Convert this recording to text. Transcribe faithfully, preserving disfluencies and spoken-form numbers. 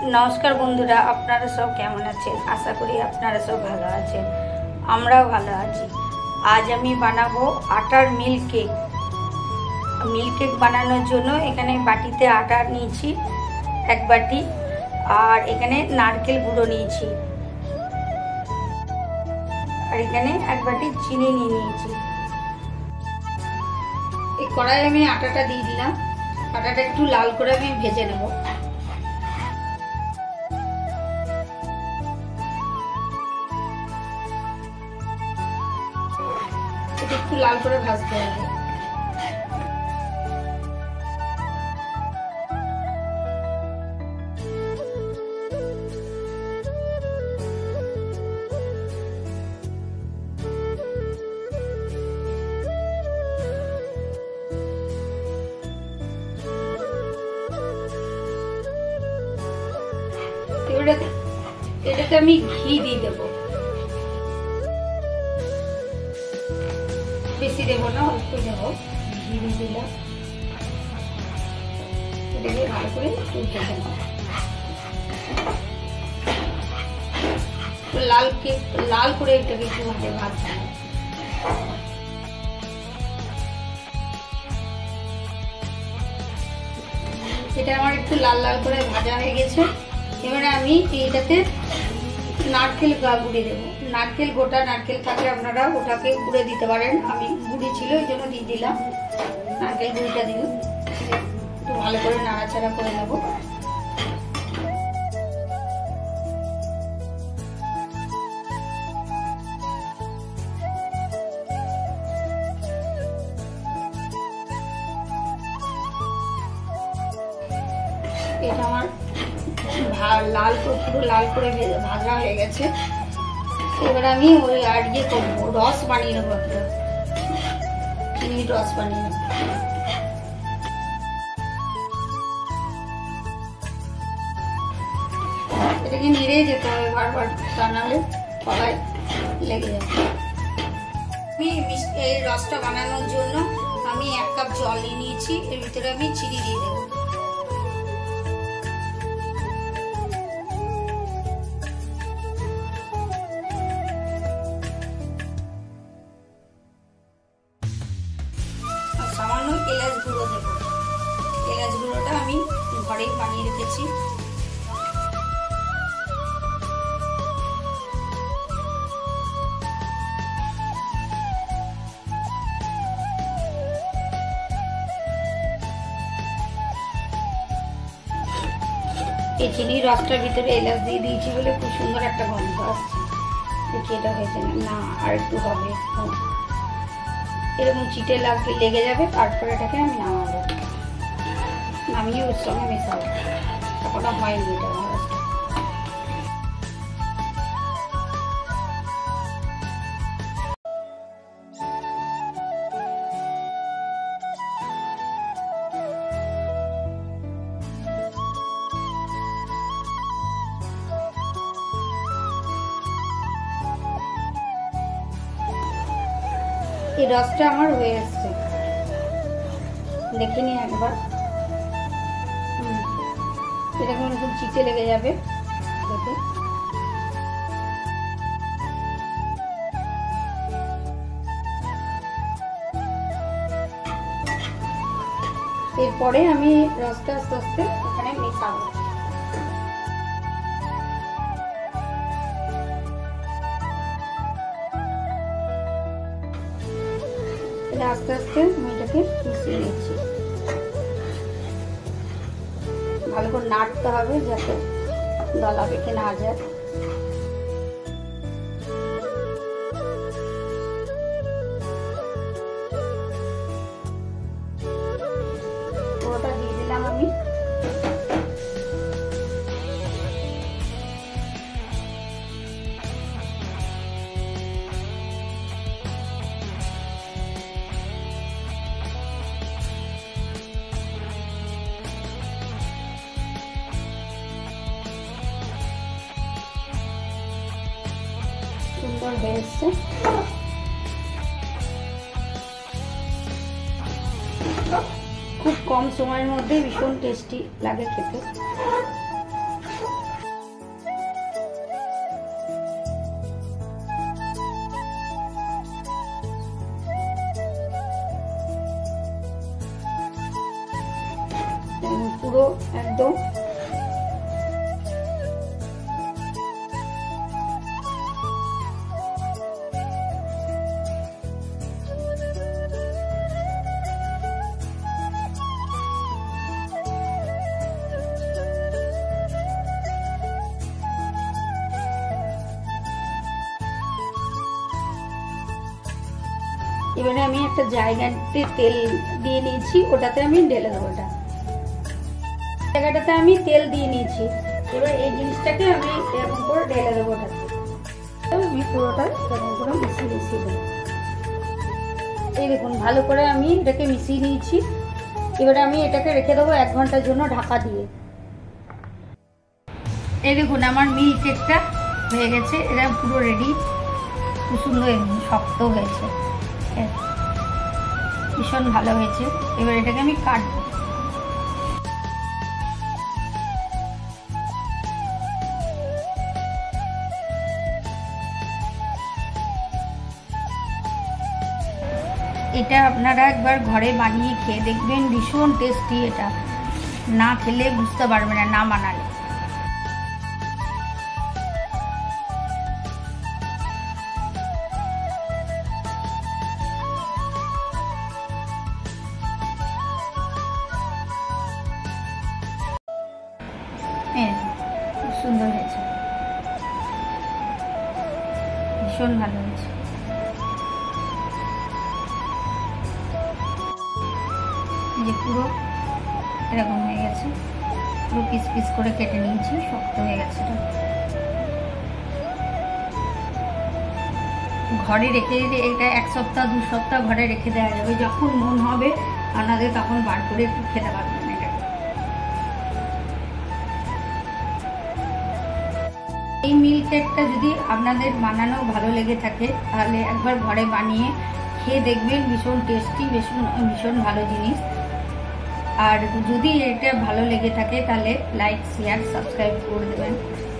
नमस्कार बंधुरा आपनारा सब केमन आछेन आशा करी आपनारा सब भालो आछेन आमराओ भालो आछि। आज आमी बानाबो आटार मिल्क केक। मिल्क केक बानानोर जोन्नो एखाने बाटीते आटा निয়েছি एक बाटी और एखाने नारकेल गुঁড়ো निয়েছি और एखाने एक बाटी चीनी निয়ে নিয়েছি। এই কড়াইয়ে আমি আটাটা দিয়ে দিলাম। আটাটা একটু লাল করে আমি ভেজে নেব। একটু লাল করে ভাজতে হবে। এটাতে আমি ঘি দিয়ে দেব, বেশি দেব না, অল্প দেব। ঘি দিয়ে দিলাম, এটাকে ভালো করে উল্টে দেব। লাল কেক লাল করে এটাকে একটু ভাজতে ভাজতে হবে। এটা আমার একটু লাল লাল করে ভাজা হয়ে গেছে। এবারে আমি এইটাতে নারকেল গুঁড়ি দেব। নারকেল গোটা নারকেল থাকলে আপনারা ওটাকে গুঁড়ে দিতে পারেন। আমি গুঁড়ি ছিল এই জন্য দিয়ে দিলাম। নারকেল গুঁড়িটা দিলাম, একটু ভালো করে নাড়াচাড়া করে নেব। এটা আমার লাল পুরো লাল করে ভাজা হয়ে গেছে। এবার আমি ওই আর ইয়ে করবো, রস বানিয়ে নেবো, একটা চিনির রস বানিয়ে নেবো। এটাকে নেড়ে যেতে হবে বারবার, তা নাহলে কড়াই লেগে যাবে। আমি এই রসটা বানানোর জন্য আমি এক কাপ জল নিয়ে নিয়েছি। এর ভিতরে আমি চিনি দিয়ে দেবো। সামান্য এলাচ গুঁড়ো দেব। এলাচ গুঁড়োটা আমি ঘরেই বানিয়ে রেখেছি। এই চিনির রসটার ভিতরে এলাচ দিয়ে দিয়েছি বলে খুব সুন্দর একটা গন্ধ আসছে। দেখি এটা হয়েছে না, না আর একটু হবে। এরকম চিটে লাগবে, লেগে যাবে। তারপরে এটাকে আমি নামাবো, নামিয়ে ওর সঙ্গে মেশাবো। এখনো হয়নি এটা। এই রসটা আমার হয়ে এসছে, দেখে নিই একবার। এরকম এরকম চিটে লেগে যাবে। এরপরে আমি রসটা আস্তে আস্তে এখানে মেশাবো। আস্তে আস্তে আমি এটাকে মিশিয়ে নিচ্ছি। ভালো করে নাড়তে হবে যাতে দলা পেকে না যায়। পুরোটা দিয়ে দিলাম আমি। সুন্দর হয়েছে। খুব কম সময়ের মধ্যে ভীষণ টেস্টি লাগে খেতে। একদম। এবারে আমি একটা জায়গাতে তেল দিয়ে নিয়েছি, ওটাতে আমি ঢেলে দেবো। ওটা জায়গাটাতে আমি তেল দিয়ে নিয়েছি। এবার এই জিনিসটাকে আমি এরকম করে ঢেলে দেবো। ওটাতে আমি পুরোটা এরকম করে মিশিয়ে মিশিয়ে দেবো। এই দেখুন ভালো করে আমি এটাকে মিশিয়ে নিয়েছি। এবারে আমি এটাকে রেখে দেবো এক ঘন্টার জন্য ঢাকা দিয়ে। এই দেখুন আমার মিল্ক কেকটা হয়ে গেছে, এটা পুরো রেডি। খুব সুন্দর শক্ত হয়েছে, ভীষণ ভালো হয়েছে। এবার এটাকে আমি কাটবো। এটা আপনারা একবার ঘরে বানিয়ে খেয়ে দেখবেন, ভীষণ টেস্টি। এটা না খেলে বুঝতে পারবেন না, না বানালে। খুব সুন্দর হয়েছে, ভীষণ ভালো হয়েছে। যে পুরো এরকম হয়ে গেছে, পুরো পিস পিস করে কেটে নিয়েছি, শক্ত হয়ে গেছে। ঘরে রেখে দিলে এটা এক সপ্তাহ দু সপ্তাহ ঘরে রেখে দেওয়া যাবে। যখন মন হবে আপনাদের তখন বার করে একটু খেতে পারবেন। এই মিল্ক কেকটা যদি আপনাদের বানানো ভালো লেগে থাকে তাহলে একবার ঘরে বানিয়ে খেয়ে দেখবেন, ভীষণ টেস্টি, ভীষণ ভীষণ ভালো জিনিস। আর যদি এটা ভালো লেগে থাকে তাহলে লাইক শেয়ার সাবস্ক্রাইব করে দেবেন।